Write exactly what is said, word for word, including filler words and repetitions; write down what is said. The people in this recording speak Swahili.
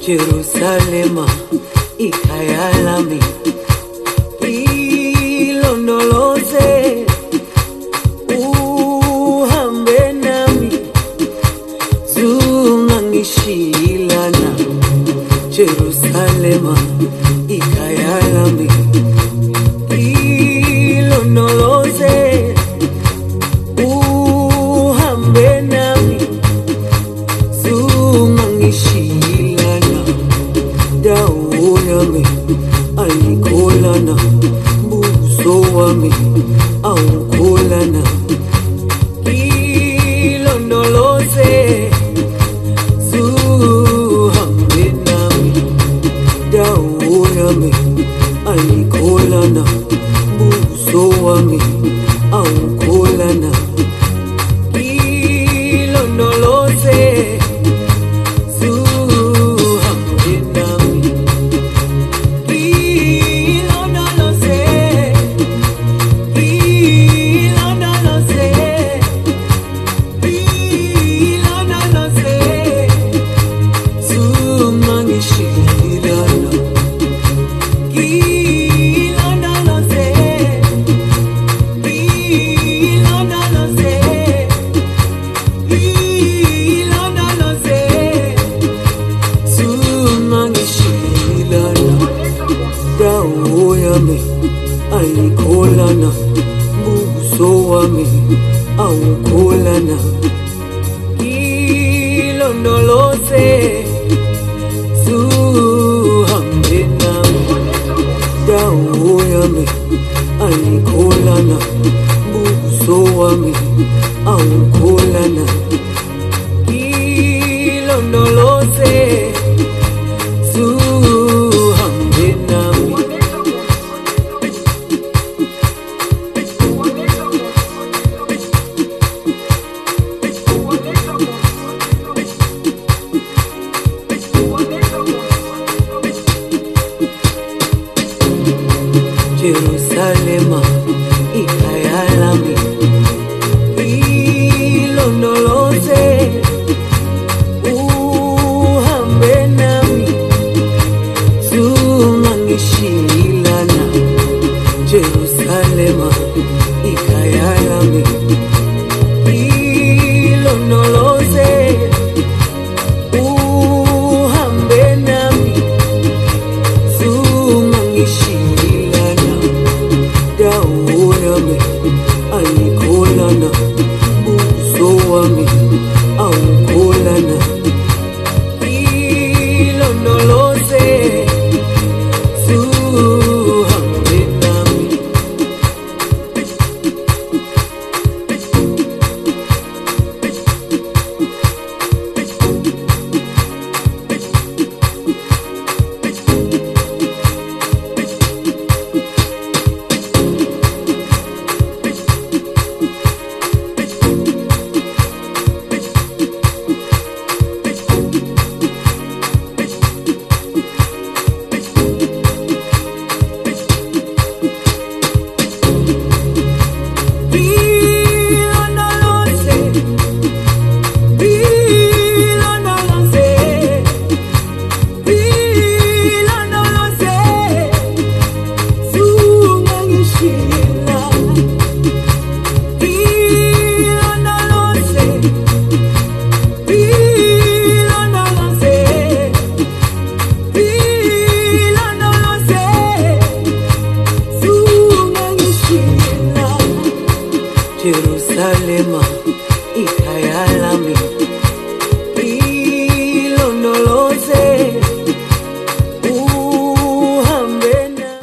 Jerusalema ikhaya lami, ilondoloze uhambe nami, zungangishilana. Jerusalema ikhaya lami, ilondoloze uhambe nami, zungangishilana. Dawo yami ayikholana, buso wami awukholana. Ilondoloze zuhambe nami, dawo yami ayikholana, buso wami awukholana. Ilondoloze ayikholana, buso wami awukholana. Ilondoloze zuhambe nami, dawo yami ayikholana, buso wami awukholana. Ilondoloze zuhambe nami. Jerusalema ikhaya lami, ilondoloze uhambe nami, zungangishilana. Jerusalema ikhaya lami, ilondoloze uhambe nami, zungangishilana. Dawo yami ayikholana, buso wami awukholana. Ilondoloze zuhambe nami. Jerusalema